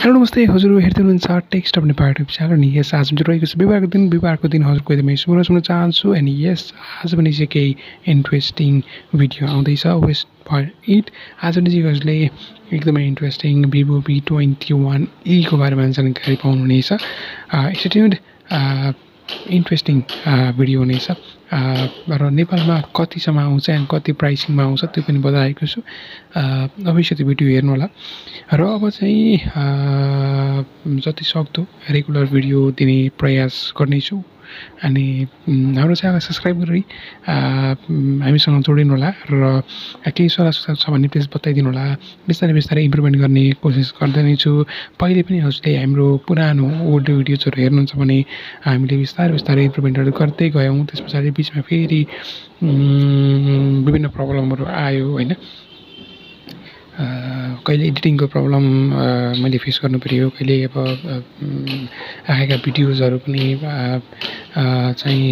Hello नमस्ते हजुर हेर्दै हुनुहुन्छ text of Nepal YouTube channel अनि यस आज पनि रहेको छ बिहिबारको दिन हजुरको एकदमै सुन्न सुन्न चाहन्छु अनि यस आज पनि चाहिँ केही इन्ट्रेस्टिङ भिडियो आउँदैछ वेस्ट फर इट आज पनि चाहिँ हजुरले एकदमै इन्ट्रेस्टिङ भिभो V21e को बारेमा जानकारी पाउनुहुनेछ स्टे इन्ट्रेस्टिङ भिडियो हुनेछ र नेपालमा कतिसम्म आउँछ अनि कति प्राइसिङमा आउँछ त्यो पनि बताएको छु अवश्य त्यो भिडियो हेर्नु होला र अब चाहिँ जति सक्दो रेगुलर भिडियो दिने प्रयास गर्नेछु अनि हाम्रो च्यानललाई सब्स्क्राइब गरी हामीसँग जोडिनु होला र केही सल्लाह सुझाव छ भने प्लिज बताइदिनु होला बिस्तारै बिस्तारै इम्प्रुभमेन्ट गर्ने कोसिस गर्दै नै छु पहिले पनि हजुरले हाम्रो पुरानो ओल्ड भिडियोजहरू हेर्नुहुन्छ भने हामीले बिस्तारै बिस्तारै इम्प्रुभमेन्टहरू गर्दै गयौँ त्यस पछाडि बिचमा फेरि विभिन्न प्रब्लमहरू आयो होइन कहिले एडिटिङको प्रब्लम मैले फेस गर्नु पर्यो कहिले अब आएका भिडियोजहरू पनि चाहिँ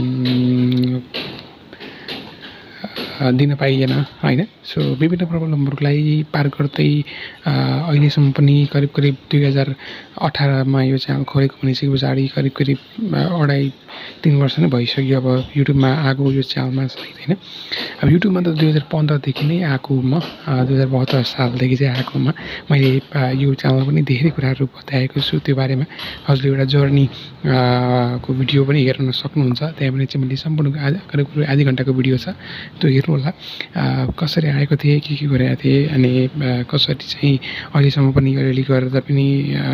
दिन पाइएन होइन सो विभिन्न प्रब्लमहरूलाई पार गर्दै अहिलेसम्म पनि करिब 2018मा यो च्यानल खोलेको भनिसके पछाडि करिब 2.5-3 वर्ष नै भइसक्यो अब युट्युबमा आएको यो च्यानलमा सहित होइन अब युट्युबमा त 2015देखि नै आएको म 2072 सालदेखि चाहिँ आएकोमा मैले यो च्यानलमा पनि धेरै कुराहरू बताएको छु त्यो बारेमा हजुरले एउटा जर्नी को भिडियो पनि हेर्न सक्नुहुन्छ त्यहाँ पनि चाहिँ मैले सम्पूर्ण करिब आधी घन्टाको भिडियो छ त्यो हेर्नु होला कसरी आएको थिएँ के गरेको थिएँ अनि कसरी चाहिँ अहिलेसम्म पनि अलिअलि गर्दा पनि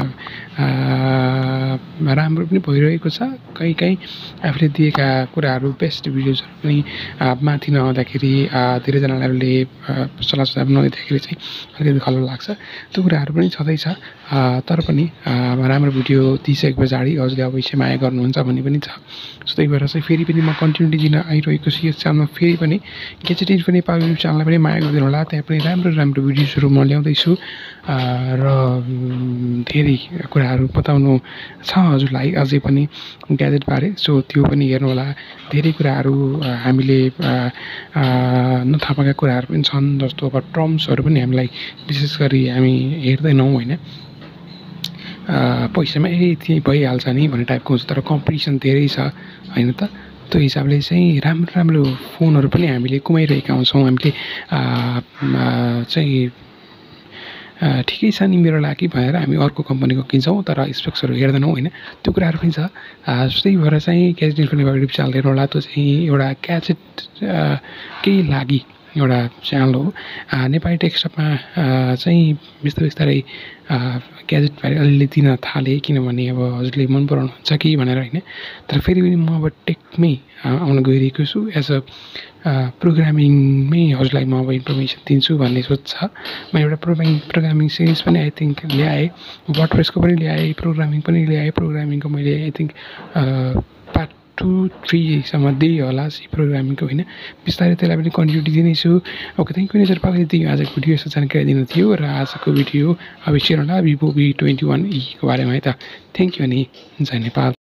राम्रो पनि भइरहेको छ कहीँ आफूले दिएका कुराहरू बेस्ट भिडियोजहरू पनि माथि नआउँदाखेरि धेरैजनाले सल्लाह सुझाव नदिँदाखेरि चाहिँ अलिकति खल्लो लाग्छ त्यो कुराहरू पनि छँदैछ तर पनि राम्रो भिडियो दिइसके पछाडि हजुरले अवश्य माया गर्नुहुन्छ भन्ने पनि छ सो त्यही भएर चाहिँ फेरि पनि म कन्टिन्युटी दिन आइरहेको छु यस च्यानलमा फेरि पनि चिट पनि नेपाल युट्युब च्यानललाई पनि माया गरिदिनु होला त्यहाँ पनि राम्रो भिडियोजहरू म ल्याउँदैछु र धेरै कुराहरू बताउनु छ हजुरलाई अझै पनि ग्याजेटबारे सो त्यो पनि हेर्नु होला धेरै कुराहरू हामीले नथाहा पाएका कुराहरू पनि छन् जस्तो अब टर्म्सहरू पनि हामीलाई विशेष गरी हामी हेर्दैनौँ होइन पैसामा यति भइहाल्छ नि भन्ने टाइपको हुन्छ तर कम्पिटिसन धेरै छ होइन त त्यो हिसाबले चाहिँ राम्रो फोनहरू पनि हामीले कुमाइरहेका हुन्छौँ हामीले चाहिँ ठिकै छ नि मेरो लागि भनेर हामी अर्को कम्पनीको किन्छौँ तर स्पेक्सहरू हेर्दैनौँ होइन त्यो कुराहरू पनि छ त्यही भएर चाहिँ ग्याजेट पनि युट्युब च्यानल हेर्नु होला त्यो चाहिँ एउटा ग्याजेटकै लागि एउटा च्यानल हो नेपाली टेक्स्टमा चाहिँ बिस्तारै ग्याजेटबारे अलिअलि दिन थालेँ किनभने अब हजुरले मन पराउनुहुन्छ कि भनेर होइन तर फेरि पनि म अब टेकमै आउन गइरहेको छु एज अ प्रोग्रामिङमै हजुरलाई म अब इन्फर्मेसन दिन्छु भन्ने सोच छ म एउटा प्रोग्रामिङ सिरिज पनि आई थिङ्क ल्याएँ वर्डप्रेसको पनि ल्याएँ प्रोग्रामिङ पनि ल्याएँ प्रोग्रामिङको मैले आई थिङ्क पार्ट 2-3 सम्म दिएँ होला सी प्रोग्रामिङको होइन बिस्तारै त्यसलाई पनि कन्टिन्युटी दिनेछु ओके थ्याङ्क यू नेपालले दियो आजको भिडियो यस्तो जानकारी दिनु थियो र आजको भिडियो अब सेयर होला भिभो V21e को बारेमा है त थ्याङ्क यू अनि जय नेपाल।